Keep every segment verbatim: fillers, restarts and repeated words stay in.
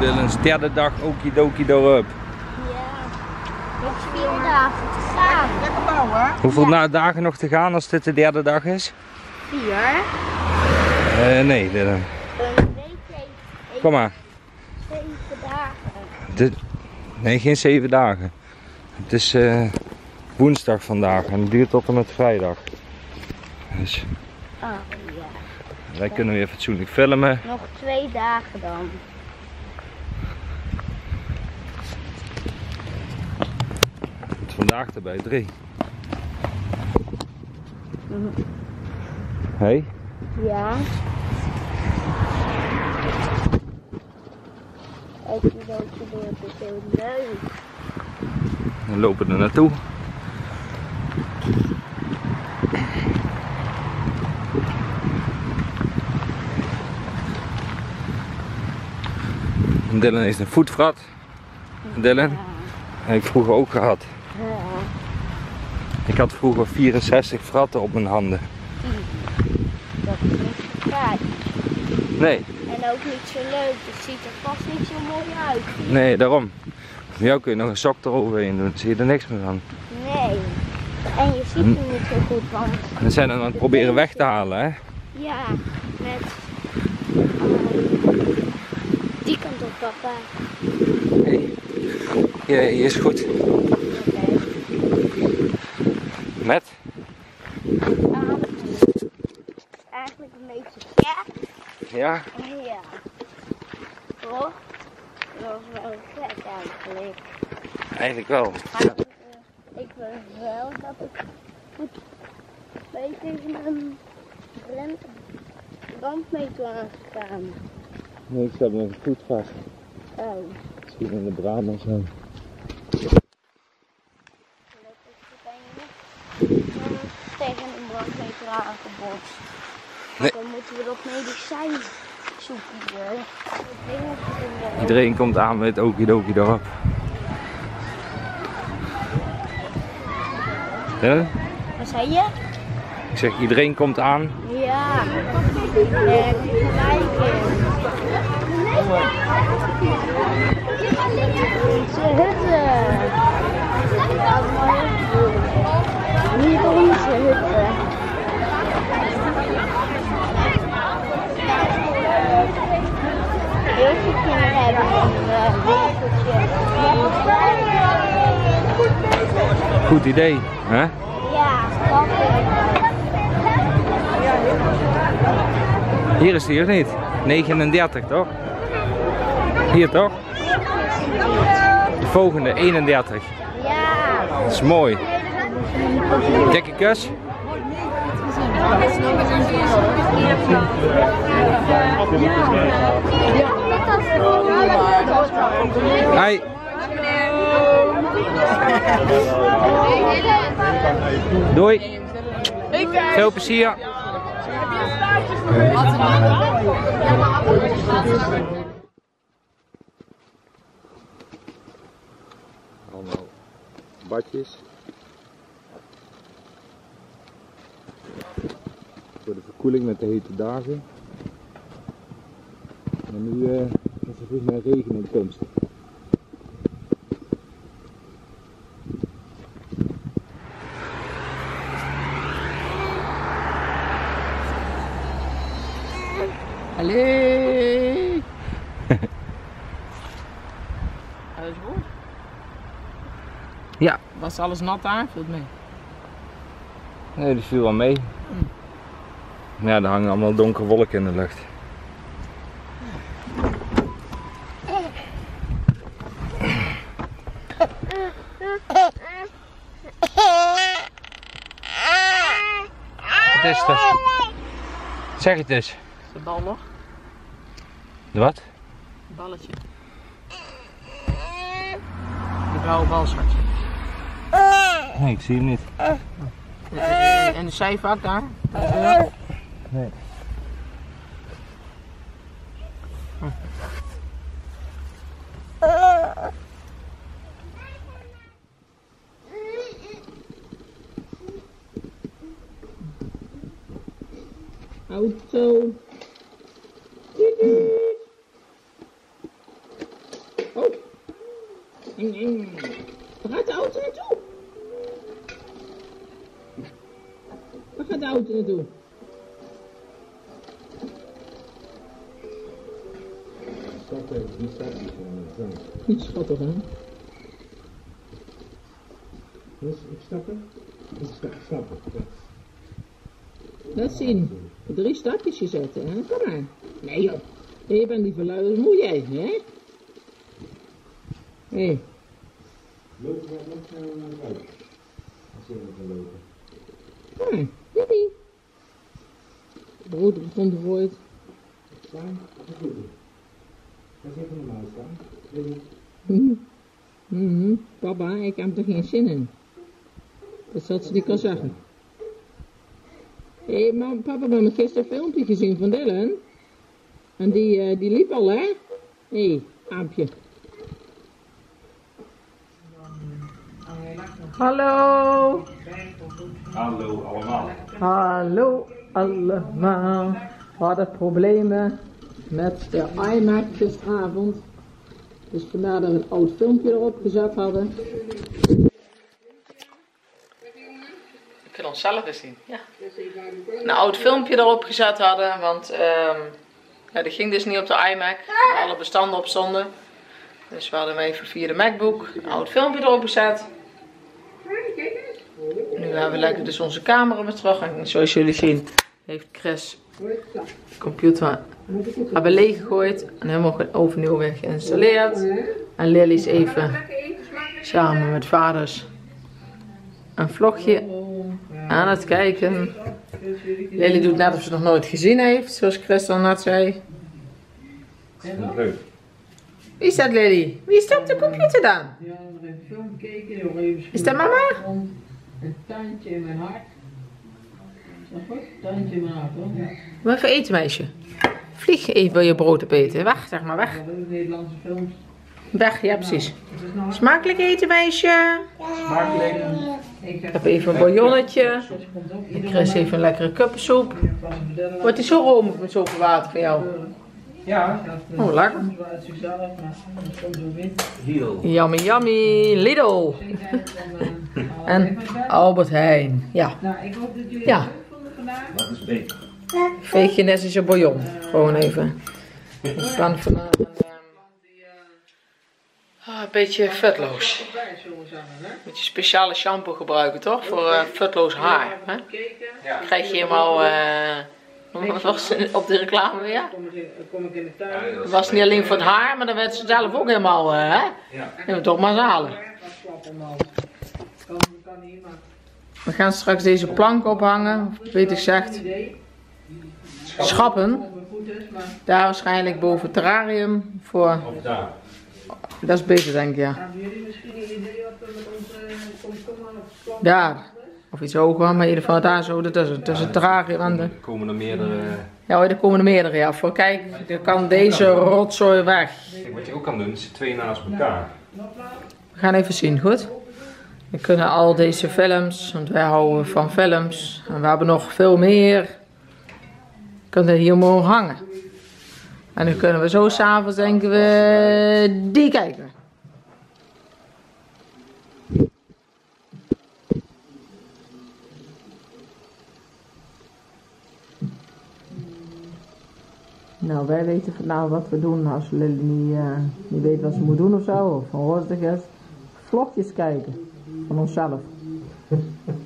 Dylan's derde dag okidoki dorp. Ja, nog vier dagen te gaan. Lekker bouwen, hè? Hoeveel Ja. dagen nog te gaan als dit de derde dag is? Vier. Uh, nee, Dylan. Een week heeft Kom maar. zeven dagen. Dit, nee, geen zeven dagen. Het is uh, woensdag vandaag en het duurt tot en met vrijdag. Dus Oh ja. wij kunnen weer fatsoenlijk filmen. Nog twee dagen dan. Vandaag erbij drie. Mhm. Hey? Ja. Okidoki dorp is heel leuk. We lopen er naartoe. Dylan heeft een voetvrat. Dylan, Ja. heb ik vroeger ook gehad. Ja. Ik had vroeger vierenzestig vratten op mijn handen. Dat is niet zo fijn. Nee, En ook niet zo leuk. Het ziet er vast niet zo mooi uit. nee, daarom. Voor jou kun je nog een sok eroverheen doen, dan zie je er niks meer van. Nee. En je ziet hem niet zo goed, want We zijn hem aan het proberen weg te halen, hè? ja, met uh, die kant op papa. Hey. Ja, hier is goed. Oké. Met? Um, eigenlijk een beetje gek. Ja? Ja. Toch? Dat was wel gek eigenlijk. Eigenlijk wel. Maar uh, ik wil wel dat ik goed mee tegen een brand, brandmeter aangegaan. Nee, ik zat met een voet vast. Oh. Misschien in de braam of zo. Tegen een brandmeter aangebotst. Nee. Dan moeten we dat medicijn zoeken hier. Dat ding op te doen. Iedereen komt aan met okidoki dorp. Ja? Wat zei je? Ik zeg, iedereen komt aan. Ja. Daar heb je gelijk in. Onze hutten. Ja, mooi. Niet onze hutten. Heel veel kinderen hebben een uh, winkeltje. Goed idee, hè? Ja, grappig. Hier is die of niet? negenendertig toch? Hier toch? De volgende, eenendertig. Ja. Dat is mooi. Dikke kus. Hi. Doei. Veel plezier. Allemaal badjes. Voor de verkoeling met de hete dagen. En nu uh, is er volgens mij regen in komst. Hallo! Alles goed? Ja. Was alles nat daar? Viel het mee? Nee, die viel wel mee. Maar ja, er hangen allemaal donkere wolken in de lucht. Wat is dat? Zeg het eens. Is de bal nog? De wat? Een balletje. Die blauwe bal, schatje. Nee, ik zie hem niet. En, en de zijvak daar? Nee. Hm. Auto. Hier naartoe. Niet schattig, hè? Dus ik stappen? Ik sta, stappen. Ja. Laat zien. Drie stapjes zetten, hè? Kom maar. Nee joh. Je bent niet verluid, dat moet jij, hè? Hé. Hey. Lopen we nog sneller naar buiten. Als je even lopen. Kom maar. Jippie. Brood op de grond gegooid. Staan, dat doe ik. Ga eens even normaal staan. Ready? Mhm. Mhm. Papa, ik heb er geen zin in. Dat zat ze niet kan zeggen. Hé, hey, maar papa, we hebben gisteren een filmpje gezien van Dylan. En die, uh, die liep al, hè? Hé, hey, aapje. Hallo. Hallo allemaal. Hallo allemaal. We hadden problemen met de iMac gisteravond. Dus vandaar dat we een oud filmpje erop gezet hadden. We kunnen onszelf eens zien. Ja. Een oud filmpje erop gezet hadden, want um, ja, dat ging dus niet op de iMac. Waar alle bestanden op stonden. Dus we hadden hem even via de MacBook een oud filmpje erop gezet. Nu hebben we lekker dus onze camera weer terug. En zoals jullie zien heeft Chris de computer hebben leeggegooid en helemaal overnieuw weer geïnstalleerd. En Lily is even samen met vaders een vlogje aan het kijken. Lily doet net of ze het nog nooit gezien heeft, zoals Chris al net zei. Leuk. Wie is dat, Lily? Wie is dat op de computer dan? Ja, we hebben een film gekeken. Even Is dat mama? een tuintje in mijn hart. Is dat goed? Tuintje in mijn hart, hoor. Ja. Wat even eten, meisje. Vlieg even je brood op eten. Weg, zeg maar, weg. Dat zijn Nederlandse films. Weg, ja precies. Smakelijk eten, meisje. Smakelijk. Ik Ik heb even een bouillonnetje. Chris heeft een lekkere kuppensoep. Wordt die zo romig met zoveel water voor jou? Ja. Oh, lekker. Soms wel uit zichzelf, maar soms ook niet. Heel. Yummy, yummy. Lidl. En Albert Heijn. Ja. Nou, ik hoop dat jullie Ja. het leuk vonden vandaag. Dat is beter. Veeg je net als je bouillon. Gewoon even. We gaan vandaag een, um, een beetje vetloos. Een beetje speciale shampoo gebruiken, toch? Voor uh, vetloos haar. Hè? Ja. Krijg je helemaal... Uh, wat was het op de reclame weer? Kom ik in de tuin. Het was niet alleen voor het haar, maar dan werd ze zelf ook helemaal... Uh, hè? Ja. Neem het toch maar eens halen. We gaan straks deze plank ophangen, of beter gezegd, schappen. Daar waarschijnlijk boven het terrarium voor. Of daar. Dat is beter, denk ik, ja. Hebben jullie misschien een idee wat we met onze komkommer of plank? Daar. Of iets hoger, maar in ieder geval daar zo, dat is het. Tussen het terrarium en de... Er komen er meerdere. Ja hoor, er komen er meerdere, ja. Voor kijk, dan kan deze rotzooi weg. Kijk, wat je ook kan doen, is twee naast elkaar. We gaan even zien, goed? We kunnen al deze films, want wij houden van films. En we hebben nog veel meer. Kunnen hier mogen hangen. En dan kunnen we zo s'avonds denken we die kijken. Nou, wij weten vandaag wat we doen als Lily niet, uh, niet weet wat ze moet doen of zo, of van rustig is. Vlogjes kijken van onszelf. Dat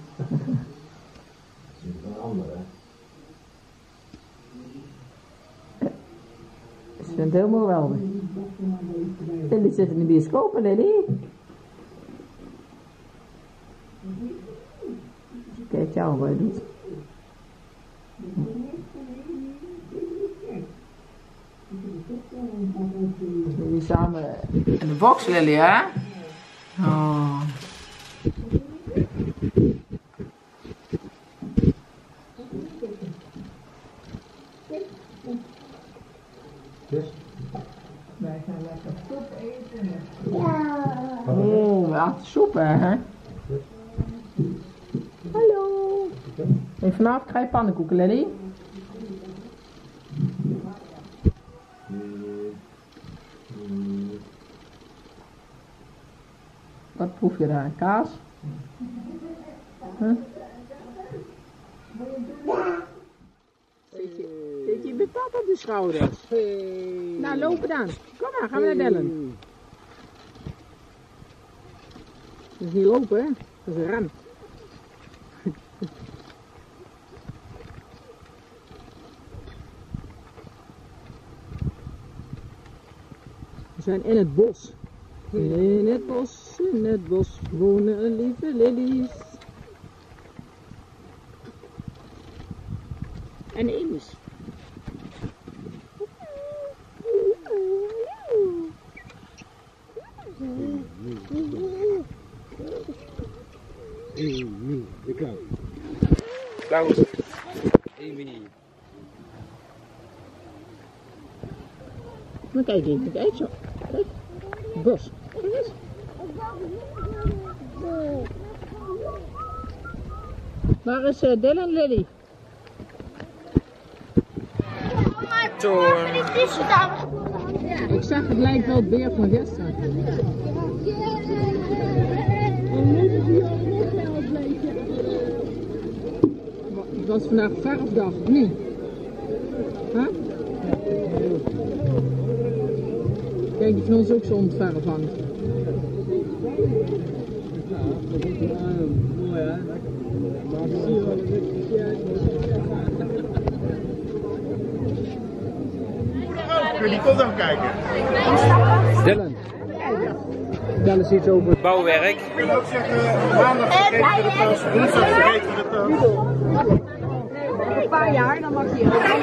is een andere. Ze vindt het helemaal geweldig. Lily zit in de bioscoop, hè, Lily? Kijk jou wat je doet. Jullie samen in de box, Lily, hè? Oh. Wij gaan lekker soep eten. Oh, ja, soep, hè? Hallo. En vanavond krijg je pannenkoeken, Lily. Wat proef je daar? Kaas? Huh? beetje met pap op de schouders. Nou, lopen dan. Kom maar, gaan we naar Dellen. Dat is niet lopen, hè? Dat is een ren. We zijn in het bos. In het bos, in het bos wonen lieve lelies. En Emus. Amy, de klauw. Klaus. Amy. Maar kijk eens, kijk zo. Kijk. Het bos. Kijk eens. Waar is uh, Dylan Lily? Morgen is dit gedaan. Ik zag het lijkt wel het beer van gisteren. Het was vandaag verfdag, of niet? Huh? Kijk, die van ons ook zo ontverf hangt. Die komt nog kijken. Dylan. Dan is iets over. Bouwwerk. Ik wil ook zeggen, maandag vergeten we de toast, woensdag vergeten we de toast. Een paar jaar, dan mag je.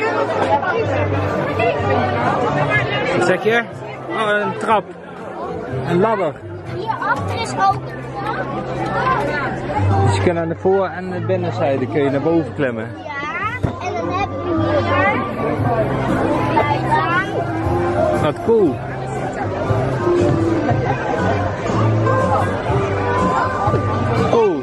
Wat zeg je? Oh, een trap. Een ladder. Hierachter is ook. Dus je kunt aan de voor- en de binnenzijde kun je naar boven klimmen. Ja, en dan hebben we hier. Kijk aan. Wat cool. Cool.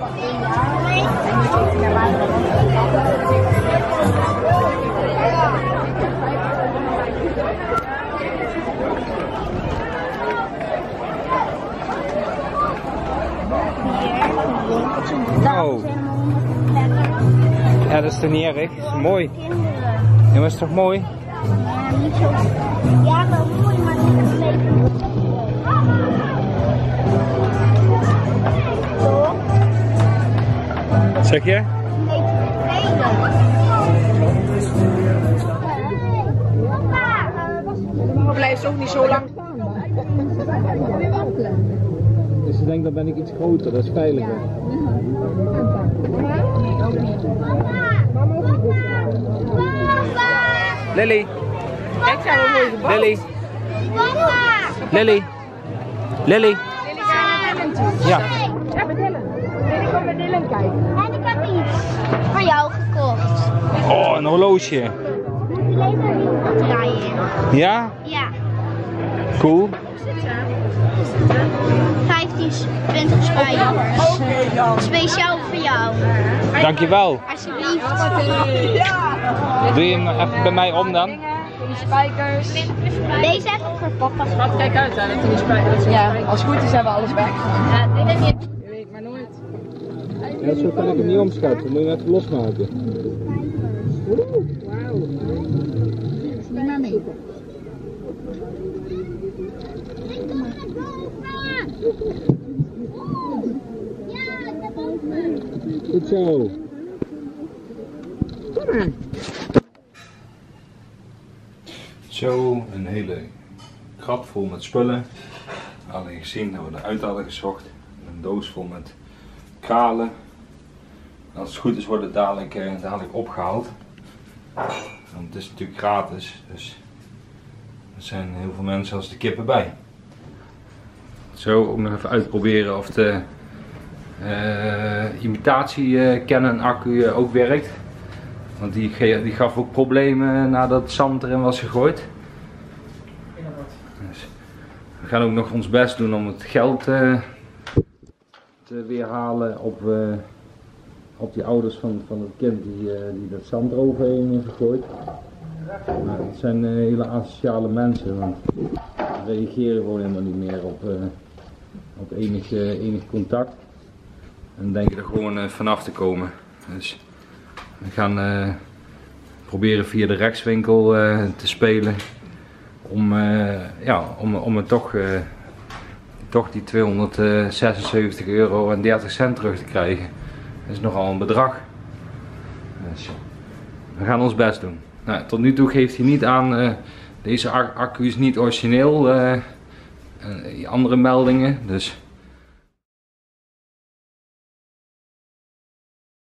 Oh. Ja, dat is toch niet erg? Dat is mooi. Ja, maar is toch mooi? Ja, niet zo. Ja, wel mooi, maar niet echt leuk. Toch? Wat zeg je? Nee, Papa! Maar blijft ook niet zo lang staan. Dus ik denk dat ben ik iets groter, dat is veiliger. Lily, Kijk, zijn we mooi gebouwd. Lily, Papa! Lily, Lily. Ja. Ja, met Dylan. Lily, kom met Dylan kijken. En ik heb iets voor jou gekocht. Oh, een horloge. Die leven er niet op draaien. Ja? Ja. Cool. vijftien, twintig spijkers. Oké, Jan. Speciaal voor jou. Dankjewel. Alsjeblieft. Doe je hem even bij mij om dan? Die spijkers. Deze heb ik voor papa. Wat kijk uit, hè, dat die spijkers. Ja, als het goed is hebben we alles weg. Ja, dit heb je. Je weet maar nooit. Ja, zo kan ik hem niet omschatten. Dan moet je hem even losmaken. Oeh, wauw. Neem maar mee. Ik kom naar boven. Ja, naar boven. Goed zo. Kom maar. Zo, een hele krat vol met spullen. We hadden gezien dat we eruit hadden gezocht. Een doos vol met kralen. En als het goed is wordt het dadelijk, eh, dadelijk opgehaald. Want het is natuurlijk gratis, dus er zijn heel veel mensen als de kippen bij. Zo, ook nog even uitproberen of de uh, imitatie uh, Canon accu uh, ook werkt. Want die, die gaf ook problemen nadat het zand erin was gegooid. Dus we gaan ook nog ons best doen om het geld uh, te weerhalen op, uh, op die ouders van, van het kind die, uh, die dat zand eroverheen heeft gegooid. Maar het zijn uh, hele asociale mensen, want ze reageren gewoon helemaal niet meer op, uh, op enig, uh, enig contact. En denken er gewoon uh, vanaf te komen. Dus we gaan uh, proberen via de rechtswinkel uh, te spelen. Om, uh, ja, om, om het toch, uh, toch die tweehonderdzesenzeventig euro en dertig cent terug te krijgen. Dat is nogal een bedrag. Dus we gaan ons best doen. Nou, tot nu toe geeft hij niet aan, uh, deze accu is niet origineel. Uh, uh, andere meldingen. Dus